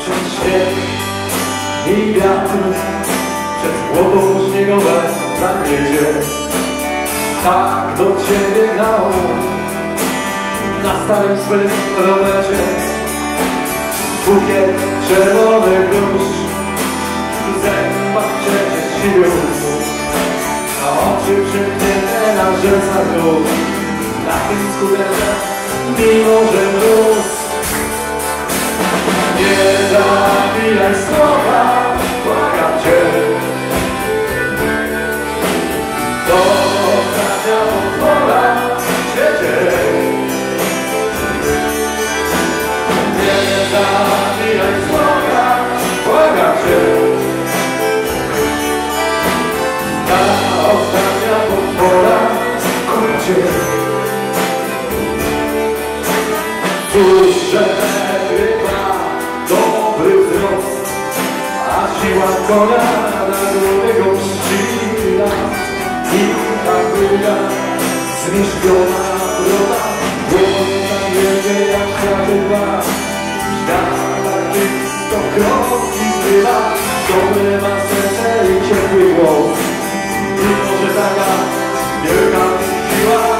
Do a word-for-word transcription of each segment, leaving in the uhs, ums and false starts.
przez śnieg i wiatr, przez głową śniegowe pragniecie. Tak do ciebie gnał na starym swym rowerze bukiet czerwonych róż, w zębach przecież siwił, a oczy przymknięte na rzęsach nóg. Na tym skuterze, mimo że mróz. Nie zabijaj słowa, błagam cię. Do ostatnia potwora w świecie. Nie zabijaj słowa, błagam cię. Ta ostatnia potwora w świecie. Cóż, że ma dobry wzrost, a siła konia na drugego ścina. I ta druga zmierzwiona broda, głowa wielkie jak światy dwa. Świata czysto kroki zbywa, dobre ma serce i ciepły głos. I może taka wielka siła.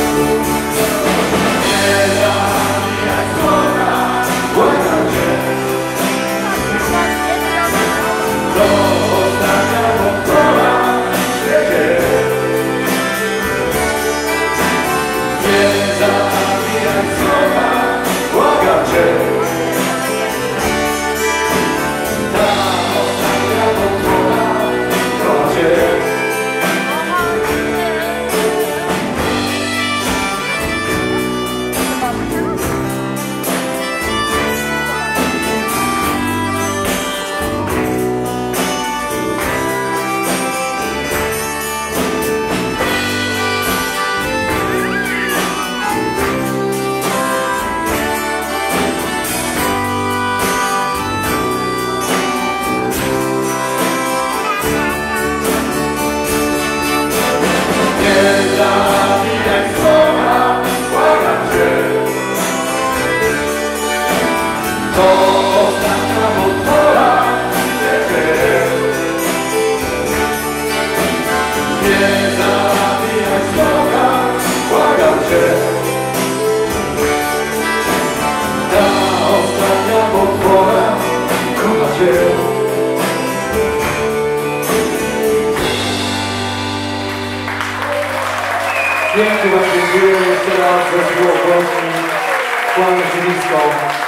Pięknie wam dziękuję jeszcze raz za słowo. Kłaniam się nisko.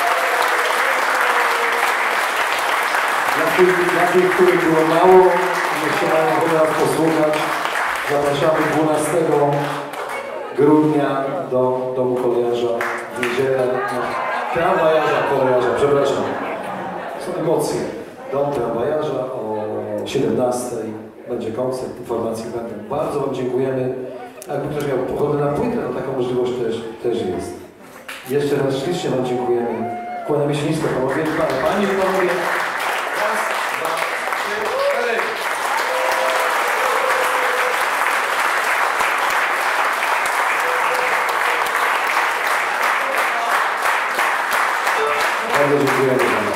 Dla tych, dla tych, których było mało, jeszcze mają teraz posłuchać. Zapraszamy dwunastego grudnia do Domu Kolejarza w niedzielę. Tramwajarza, kolejarza, przepraszam. Są emocje. Dom Tramwajarza o siedemnastej. Będzie koncert, informacje będą. Bardzo wam dziękujemy. Jakby ktoś miał pochodę na płytę, to taka możliwość też, też jest. Jeszcze raz ślicznie wam dziękujemy. Kłaniamy się nisko, panowie, panie i panowie. Raz, dwa, trzy, cztery. Bardzo dziękujemy.